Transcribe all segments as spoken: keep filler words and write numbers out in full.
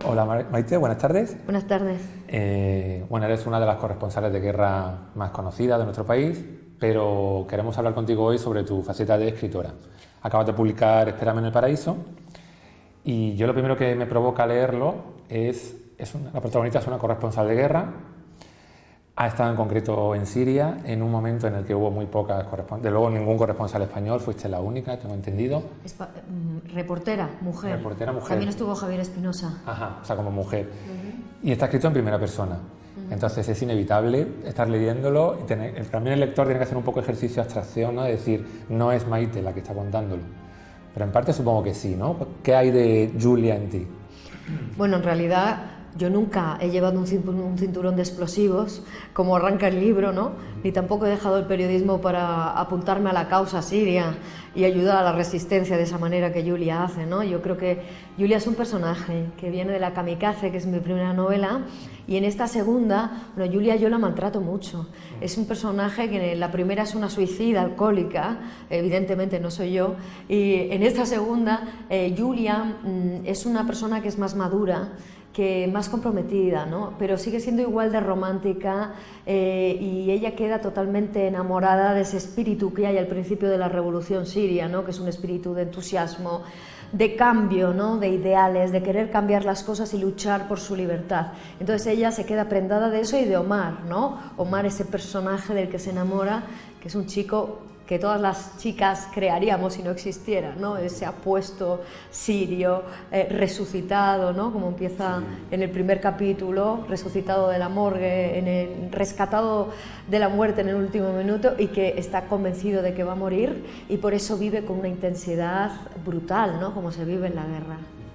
Hola Maite, buenas tardes. Buenas tardes. Eh, bueno, eres una de las corresponsales de guerra más conocidas de nuestro país, pero queremos hablar contigo hoy sobre tu faceta de escritora. Acabas de publicar Espérame en el paraíso y yo lo primero que me provoca leerlo es, es una, la protagonista es una corresponsal de guerra, ha estado en concreto en Siria en un momento en el que hubo muy pocas corresponsales, de luego ningún corresponsal español, fuiste la única, tengo entendido. Espa reportera, mujer. Reportera, mujer. También estuvo Javier Espinosa. Ajá, o sea, como mujer. Uh-huh. Y está escrito en primera persona. Uh-huh. Entonces es inevitable estar leyéndolo y tener, también el lector tiene que hacer un poco de ejercicio de abstracción, ¿no? De decir, no es Maite la que está contándolo. Pero en parte supongo que sí, ¿no? ¿Qué hay de Julia en ti? Bueno, en realidad yo nunca he llevado un cinturón de explosivos, como arranca el libro, ¿no? Ni tampoco he dejado el periodismo para apuntarme a la causa siria y ayudar a la resistencia de esa manera que Julia hace, ¿no? Yo creo que Julia es un personaje que viene de La Kamikaze, que es mi primera novela, y en esta segunda, bueno, Julia yo la maltrato mucho. Es un personaje que en la primera es una suicida alcohólica, evidentemente no soy yo, y en esta segunda, eh, Julia mmm, es una persona que es más madura, que más comprometida, ¿no? Pero sigue siendo igual de romántica eh, y ella queda totalmente enamorada de ese espíritu que hay al principio de la revolución siria, ¿no? Que es un espíritu de entusiasmo, de cambio, ¿no? De ideales, de querer cambiar las cosas y luchar por su libertad. Entonces ella se queda prendada de eso y de Omar, ¿no? Omar, ese personaje del que se enamora, que es un chico que todas las chicas crearíamos si no existiera, ¿no? Ese apuesto sirio, eh, resucitado, ¿no? Como empieza sí. En el primer capítulo, resucitado de la morgue, en el, rescatado de la muerte en el último minuto y que está convencido de que va a morir y por eso vive con una intensidad brutal, ¿no? Como se vive en la guerra.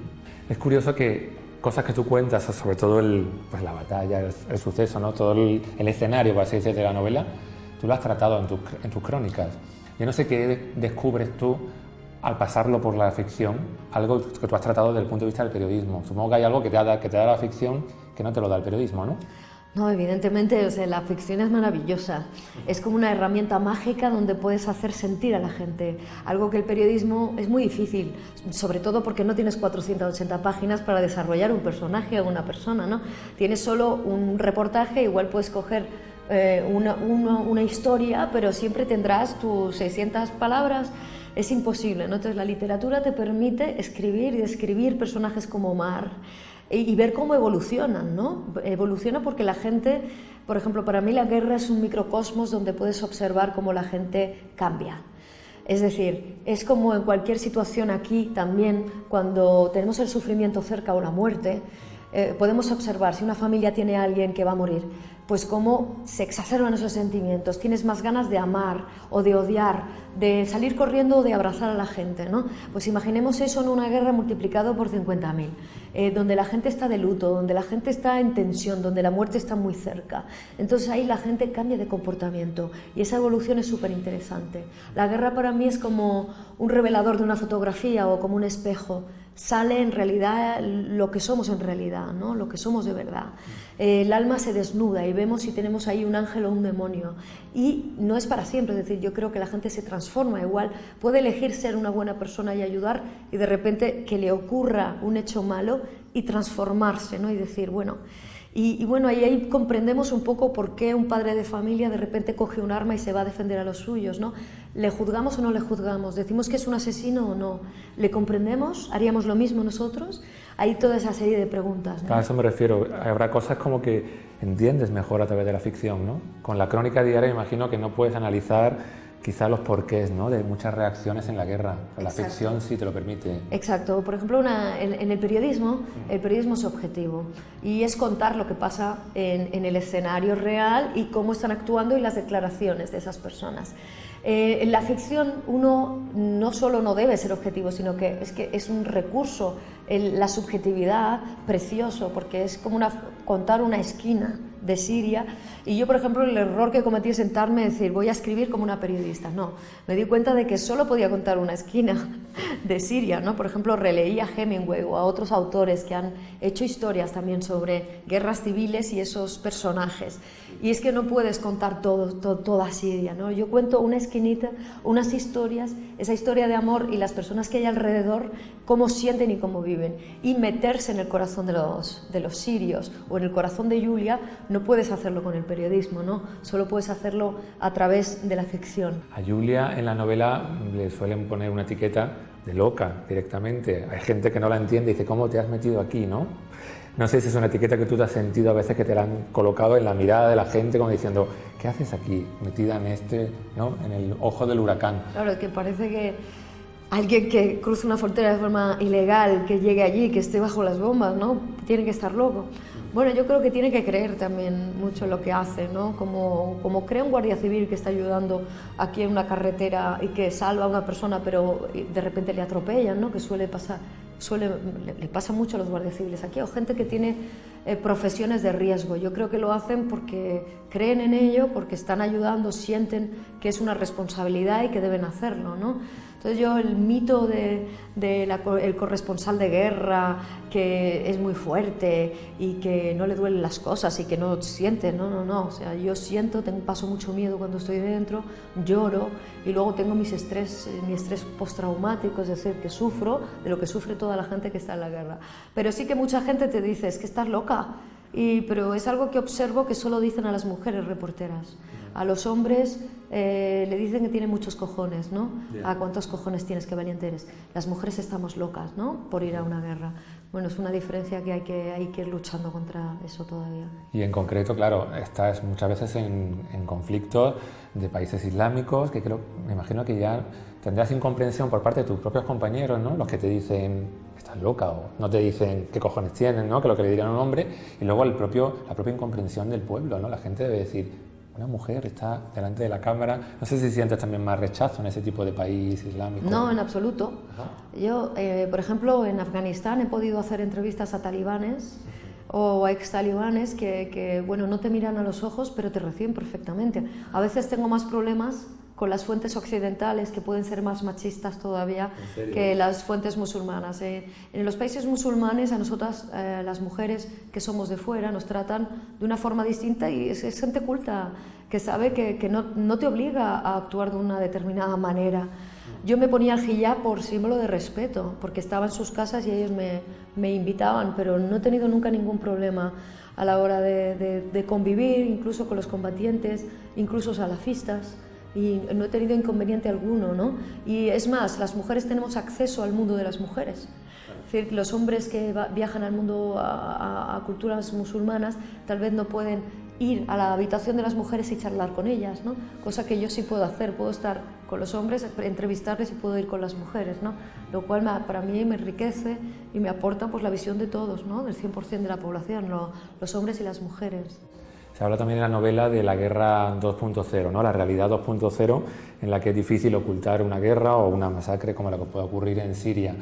Es curioso que cosas que tú cuentas, sobre todo el, pues la batalla, el, el suceso, ¿no? Todo el, el escenario, por así decirlo, de la novela, tú lo has tratado en, tu, en tus crónicas. Yo no sé qué descubres tú al pasarlo por la ficción, algo que tú has tratado desde el punto de vista del periodismo. Supongo que hay algo que te da, que te da la ficción que no te lo da el periodismo, ¿no? No, evidentemente, o sea, la ficción es maravillosa. Es como una herramienta mágica donde puedes hacer sentir a la gente. Algo que el periodismo es muy difícil, sobre todo porque no tienes cuatrocientas ochenta páginas para desarrollar un personaje o una persona, ¿no? Tienes solo un reportaje, igual puedes coger Eh, una, una, una historia, pero siempre tendrás tus seiscientas palabras, es imposible, ¿no? Entonces la literatura te permite escribir y describir personajes como Omar y, y ver cómo evolucionan, ¿no? Evoluciona porque la gente, por ejemplo, para mí la guerra es un microcosmos donde puedes observar cómo la gente cambia. Es decir, es como en cualquier situación aquí también, cuando tenemos el sufrimiento cerca o la muerte, eh, podemos observar si una familia tiene a alguien que va a morir, pues cómo se exacerban esos sentimientos, tienes más ganas de amar o de odiar, de salir corriendo o de abrazar a la gente, ¿no? Pues imaginemos eso en una guerra multiplicado por cincuenta mil, eh, donde la gente está de luto, donde la gente está en tensión, donde la muerte está muy cerca. Entonces ahí la gente cambia de comportamiento y esa evolución es súper interesante. La guerra para mí es como un revelador de una fotografía o como un espejo. Sale en realidad lo que somos en realidad, ¿no? Lo que somos de verdad. Eh, el alma se desnuda y vemos si tenemos ahí un ángel o un demonio. Y no es para siempre, es decir, yo creo que la gente se transforma igual, puede elegir ser una buena persona y ayudar y de repente que le ocurra un hecho malo y transformarse, ¿no? Y decir, bueno... Y, y bueno, ahí, ahí comprendemos un poco por qué un padre de familia de repente coge un arma y se va a defender a los suyos, ¿no? ¿Le juzgamos o no le juzgamos? ¿Decimos que es un asesino o no? ¿Le comprendemos? ¿Haríamos lo mismo nosotros? Hay toda esa serie de preguntas, ¿no? A eso me refiero. Habrá cosas como que entiendes mejor a través de la ficción, ¿no? Con la crónica diaria me imagino que no puedes analizar quizá los porqués, ¿no? De muchas reacciones en la guerra. La Exacto. Ficción sí te lo permite. Exacto. Por ejemplo, una, en, en el periodismo, el periodismo es objetivo y es contar lo que pasa en, en el escenario real y cómo están actuando y las declaraciones de esas personas. Eh, en la ficción uno no solo no debe ser objetivo, sino que es que es un recurso, el, la subjetividad, precioso, porque es como una, contar una esquina de Siria. Y yo, por ejemplo, el error que cometí es sentarme y decir, voy a escribir como una periodista. No, me di cuenta de que solo podía contar una esquina de Siria, ¿no? Por ejemplo, releí a Hemingway o a otros autores que han hecho historias también sobre guerras civiles y esos personajes. Y es que no puedes contar todo, todo, toda Siria, ¿no? Yo cuento una esquinita, unas historias, esa historia de amor y las personas que hay alrededor, cómo sienten y cómo viven. viven y meterse en el corazón de los, de los sirios o en el corazón de Julia, no puedes hacerlo con el periodismo, ¿no? Solo puedes hacerlo a través de la ficción. A Julia en la novela le suelen poner una etiqueta de loca directamente. Hay gente que no la entiende y dice, ¿cómo te has metido aquí, no? No sé si es una etiqueta que tú te has sentido a veces que te la han colocado en la mirada de la gente como diciendo, ¿qué haces aquí metida en este, ¿no? En el ojo del huracán? Claro, es que parece que alguien que cruza una frontera de forma ilegal, que llegue allí, que esté bajo las bombas, ¿no? Tiene que estar loco. Bueno, yo creo que tiene que creer también mucho en lo que hace, ¿no? Como, como cree un guardia civil que está ayudando aquí en una carretera y que salva a una persona, pero de repente le atropellan, ¿no? Que suele pasar, suele, le, le pasa mucho a los guardias civiles aquí, o gente que tiene eh, profesiones de riesgo. Yo creo que lo hacen porque creen en ello, porque están ayudando, sienten que es una responsabilidad y que deben hacerlo, ¿no? Entonces yo el mito del de la, el corresponsal de guerra que es muy fuerte y que no le duelen las cosas y que no siente, no, no, no, o sea, yo siento, tengo, paso mucho miedo cuando estoy dentro, lloro y luego tengo mis estrés, mi estrés postraumático, es decir, que sufro de lo que sufre toda la gente que está en la guerra. Pero sí que mucha gente te dice, es que estás loca, y, pero es algo que observo que solo dicen a las mujeres reporteras. A los hombres eh, le dicen que tienen muchos cojones, ¿no? Yeah. ¿A cuántos cojones tienes, qué valiente eres? Las mujeres estamos locas, ¿no? Por ir a una guerra. Bueno, es una diferencia que hay que, hay que ir luchando contra eso todavía. Y en concreto, claro, estás muchas veces en, en conflictos de países islámicos, que creo, me imagino que ya tendrás incomprensión por parte de tus propios compañeros, ¿no? Los que te dicen, estás loca, o no te dicen qué cojones tienen, ¿no? Que lo que le dirían a un hombre, y luego el propio, la propia incomprensión del pueblo, ¿no? La gente debe decir, una mujer está delante de la cámara. No sé si sientes también más rechazo en ese tipo de país islámico. No, en absoluto. Ajá. Yo, eh, por ejemplo, en Afganistán he podido hacer entrevistas a talibanes o a ex talibanes que, que, bueno, no te miran a los ojos, pero te reciben perfectamente. A veces tengo más problemas con las fuentes occidentales, que pueden ser más machistas todavía que las fuentes musulmanas. Eh, en los países musulmanes, a nosotras, eh, las mujeres que somos de fuera, nos tratan de una forma distinta y es, es gente culta, que sabe que, que no, no te obliga a actuar de una determinada manera. Yo me ponía el hijab por símbolo de respeto, porque estaba en sus casas y ellos me, me invitaban, pero no he tenido nunca ningún problema a la hora de, de, de convivir, incluso con los combatientes, incluso salafistas. Y no he tenido inconveniente alguno, ¿no? Y es más, las mujeres tenemos acceso al mundo de las mujeres. Es decir, los hombres que va, viajan al mundo a, a, a culturas musulmanas tal vez no pueden ir a la habitación de las mujeres y charlar con ellas, ¿no? Cosa que yo sí puedo hacer, puedo estar con los hombres, entrevistarles y puedo ir con las mujeres, ¿no? Lo cual me, para mí me enriquece y me aporta pues, la visión de todos, ¿no? Del cien por ciento de la población, lo, los hombres y las mujeres. Se habla también en la novela de la guerra dos punto cero, ¿no? La realidad dos punto cero, en la que es difícil ocultar una guerra o una masacre como la que puede ocurrir en Siria.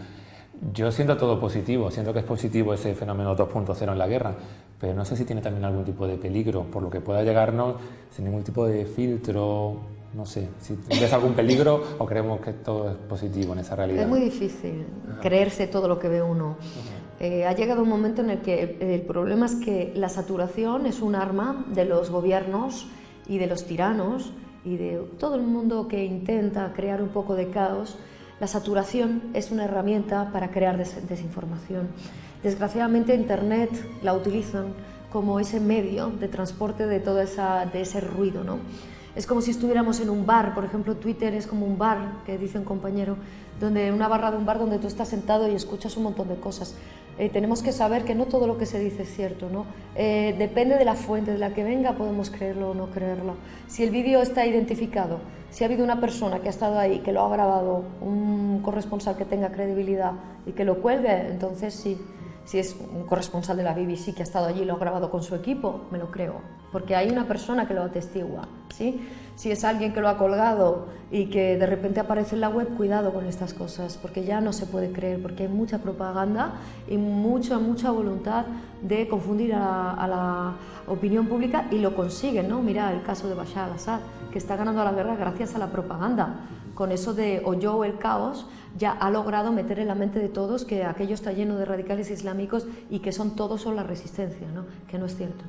Yo siento todo positivo, siento que es positivo ese fenómeno dos punto cero en la guerra, pero no sé si tiene también algún tipo de peligro, por lo que pueda llegarnos sin ningún tipo de filtro, no sé, si ves algún peligro o creemos que todo es positivo en esa realidad. Es muy difícil Ajá. creerse todo lo que ve uno. Eh, ha llegado un momento en el que el, el problema es que la saturación es un arma de los gobiernos y de los tiranos y de todo el mundo que intenta crear un poco de caos. La saturación es una herramienta para crear des desinformación. Desgraciadamente Internet la utilizan como ese medio de transporte de todo esa, de ese ruido, ¿no? Es como si estuviéramos en un bar, por ejemplo, Twitter es como un bar, que dice un compañero, donde una barra de un bar donde tú estás sentado y escuchas un montón de cosas. Eh, tenemos que saber que no todo lo que se dice es cierto, ¿no? Eh, depende de la fuente de la que venga, podemos creerlo o no creerlo. Si el vídeo está identificado, si ha habido una persona que ha estado ahí, que lo ha grabado, un corresponsal que tenga credibilidad y que lo cuelgue, entonces sí. Si es un corresponsal de la B B C que ha estado allí y lo ha grabado con su equipo, me lo creo, porque hay una persona que lo atestigua, ¿sí? Si es alguien que lo ha colgado y que de repente aparece en la web, cuidado con estas cosas, porque ya no se puede creer, porque hay mucha propaganda y mucha, mucha voluntad de confundir a, a la opinión pública y lo consiguen, ¿no? Mira el caso de Bashar al-Assad, que está ganando la guerra gracias a la propaganda. Con eso de o yo o el caos, ya ha logrado meter en la mente de todos que aquello está lleno de radicales islámicos y que son todos son la resistencia, ¿no? Que no es cierto.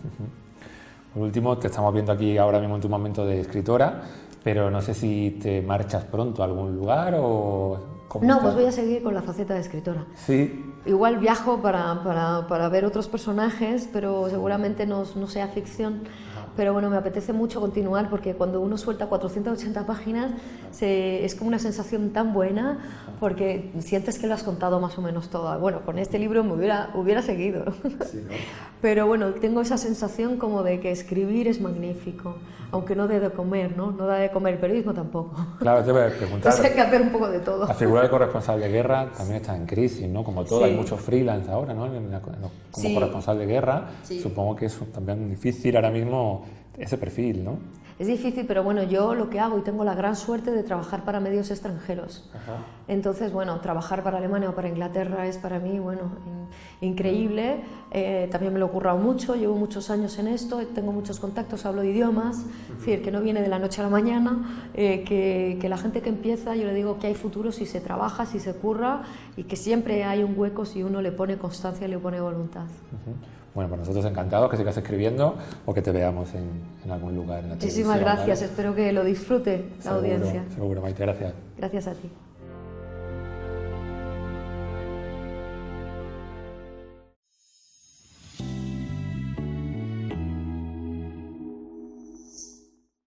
Por último, te estamos viendo aquí ahora mismo en tu momento de escritora, pero no sé si te marchas pronto a algún lugar o ¿Cómo No, está? pues voy a seguir con la faceta de escritora. Sí. Igual viajo para, para, para ver otros personajes, pero seguramente no, no sea ficción. Pero bueno, me apetece mucho continuar porque cuando uno suelta cuatrocientas ochenta páginas se, es como una sensación tan buena porque sientes que lo has contado más o menos todo. Bueno, con este libro me hubiera, hubiera seguido. Sí, ¿no? Pero bueno, tengo esa sensación como de que escribir es magnífico, aunque no dé de comer, ¿no? No da de comer, el periodismo tampoco. Claro, te voy a preguntar. Entonces hay que hacer un poco de todo. La figura del corresponsal de guerra también está en crisis, ¿no? Como todo, Sí. hay muchos freelance ahora, ¿no? En la- Como Sí. corresponsal de guerra, Sí. supongo que es también difícil ahora mismo ese perfil, ¿no? Es difícil, pero bueno, yo lo que hago y tengo la gran suerte de trabajar para medios extranjeros. Ajá. Entonces, bueno, trabajar para Alemania o para Inglaterra es para mí, bueno, in- increíble. Eh, también me lo he currado mucho, llevo muchos años en esto, tengo muchos contactos, hablo idiomas, es decir, que no viene de la noche a la mañana, eh, que, que la gente que empieza, yo le digo que hay futuro si se trabaja, si se curra y que siempre hay un hueco si uno le pone constancia y le pone voluntad. Ujú. Bueno, pues nosotros encantados que sigas escribiendo o que te veamos en, en algún lugar en la Muchísimas televisión, gracias, ¿vale? espero que lo disfrute la Seguro, audiencia. Seguro, Maite, gracias. Gracias a ti.